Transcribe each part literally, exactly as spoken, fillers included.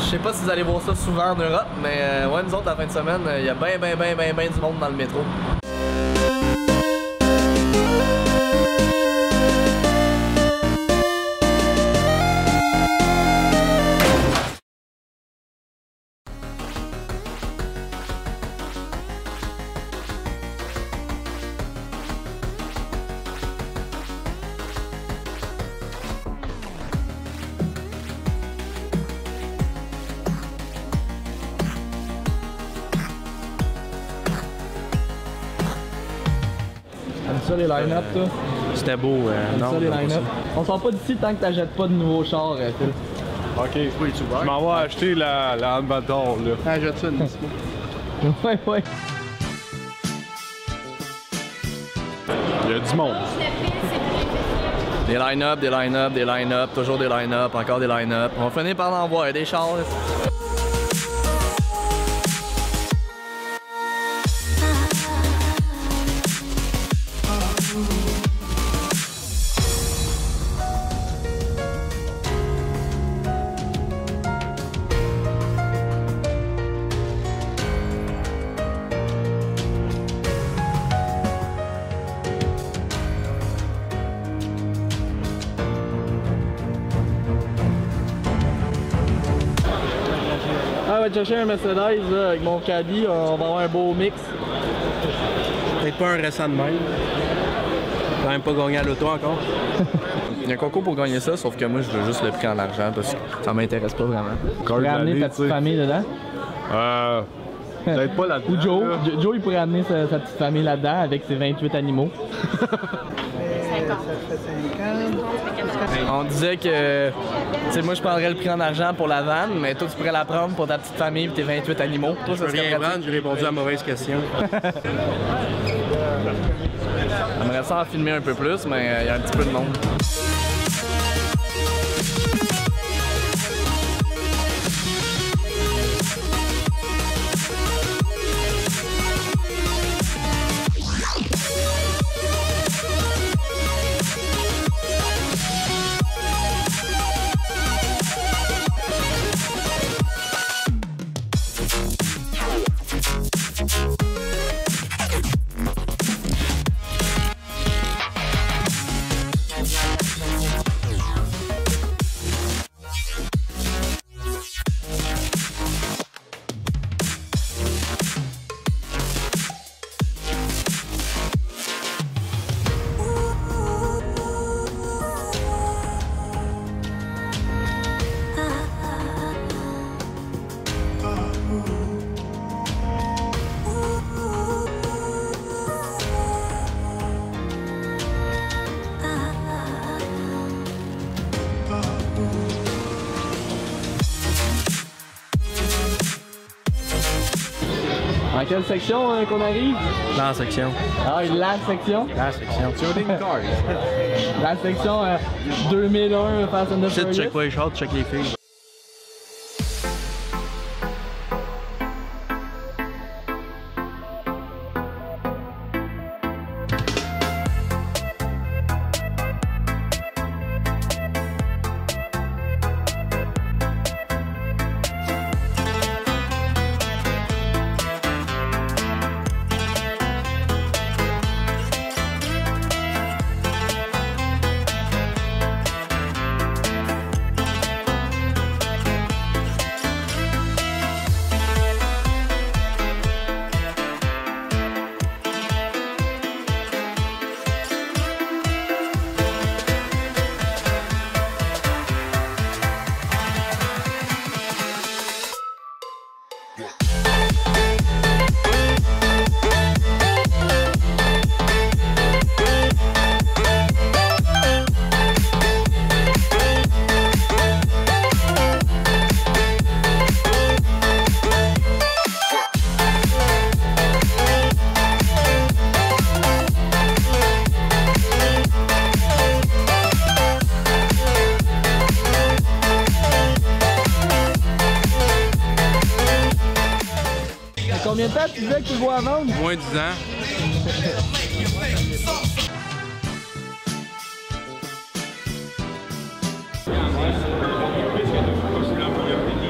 sais pas si vous allez voir ça souvent en Europe, mais euh, ouais, nous autres, la fin de semaine, il y a ben, ben, ben, ben, ben du monde dans le métro. T'aimes ça les line-up, toi? C'était beau, euh, T'aimes non. ça les line-up? On sort pas d'ici tant que t'achètes pas de nouveaux chars, euh, Phil. Ok, oui, tu vois. Je m'en vais acheter la, la Handbator, là. Ah, jette ça une Ouais, ouais. Il y a du monde. Des line-up, des line-up, des line-up, toujours des line-up, encore des line-up. On va finir par en voir des chars. Ah, on va te chercher un Mercedes là, avec mon caddie, on va avoir un beau mix. Peut-être pas un récent de même. Quand même pas gagné à l'auto encore. Il y a un concours pour gagner ça, sauf que moi je veux juste le prix en argent parce que ça m'intéresse pas vraiment. Tu pourrais amener ta petite famille dedans? Euh. Peut-être pas là-dedans. Ou Joe. Jo- Joe il pourrait amener sa, sa petite famille là-dedans avec ses vingt-huit animaux. On disait que, tu sais, moi je prendrais le prix en argent pour la vanne, mais toi tu pourrais la prendre pour ta petite famille et tes vingt-huit animaux. Toi, Je peux rien prendre, j'ai répondu à la mauvaise question. J'aimerais ça en filmer un peu plus, mais il y a un petit peu de monde. Dans quelle section hein, qu'on arrive? Dans la section. Ah, la section? La section. Tuning cars. La section euh, deux mille un Fast and the Tu Furious. check pas les shorts, check les filles. Combien de temps tu disais que tu le vois à vendre? Moins de dix ans.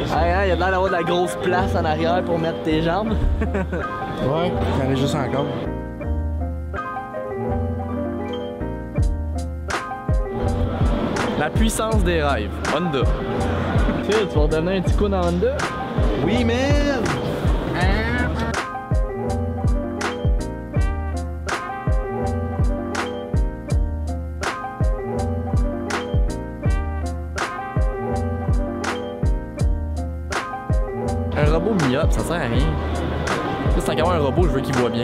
Hey, hein, il y a l'air d'avoir de la grosse place en arrière pour mettre tes jambes. Ouais, il y en a juste encore. La puissance des rêves. Honda. Tu sais, tu vas donner un petit coup dans Honda? Oui, man! Un robot myope, ça sert à rien. Si c'est encore un robot, je veux qu'il voit bien.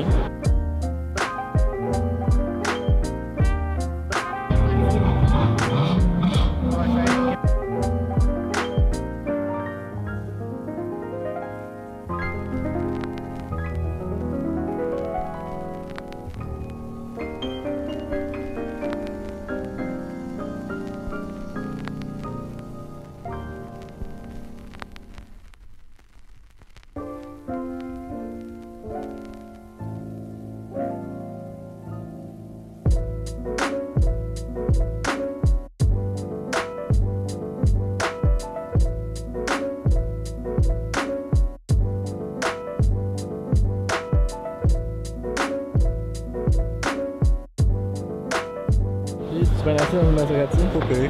Tu peux lancer dans une Maserati? Ok.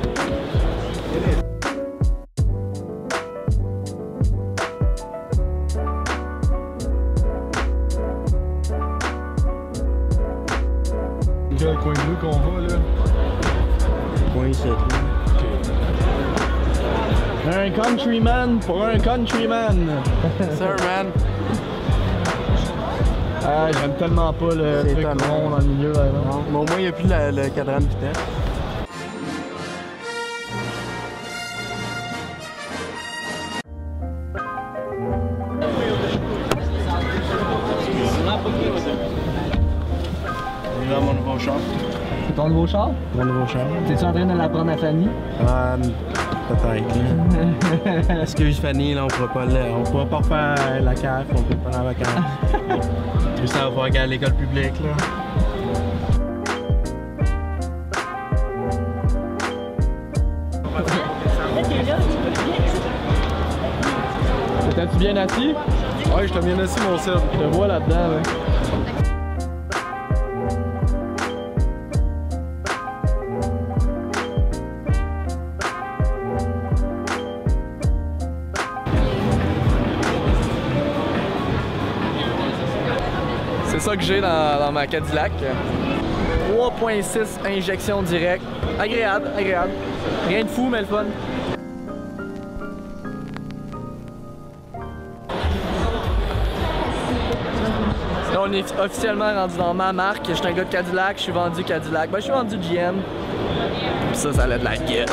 Quel coin bleu qu'on va là? Coin sept là. Un countryman pour un countryman! Sir, man. Ah, j'aime tellement pas le truc rond dans le milieu là. Non, mais au moins il n'y a plus la, le cadran de vitesse. Là, mon nouveau char. C'est ton nouveau char? Mon nouveau char. T'es-tu en train de l'apprendre à Fanny? Ah, peut-être. Excuse Fanny, là, on pourra pas, on pourra pas refaire la cave, on peut pas en vacances. Tout ça, on va regarder l'école publique, là. T'es-tu bien assis? Ouais, je t'ai bien assis, mon cerf. Je te vois là-dedans. Là. C'est ça que j'ai dans, dans ma Cadillac. trois virgule six injection directe. Agréable, agréable. Rien de fou, mais le fun. Là, on est officiellement rendu dans ma marque. Je suis un gars de Cadillac, je suis vendu Cadillac. Ben, je suis vendu G M. Puis ça, ça a de la gueule.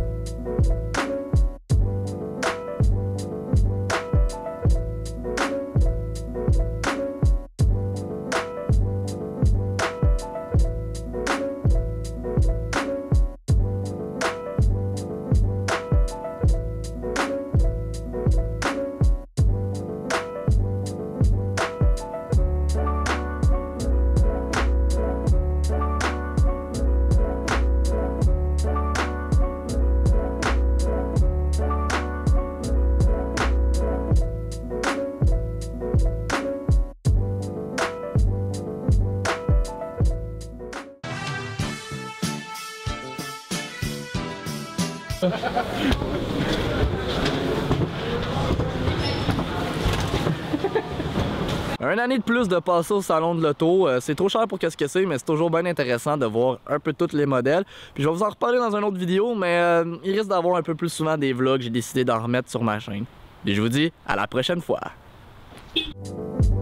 Un année de plus de passer au salon de l'auto, euh, c'est trop cher pour qu'est-ce que c'est, mais c'est toujours bien intéressant de voir un peu tous les modèles. Puis je vais vous en reparler dans une autre vidéo, mais euh, il risque d'avoir un peu plus souvent des vlogs, j'ai décidé d'en remettre sur ma chaîne. Et je vous dis à la prochaine fois.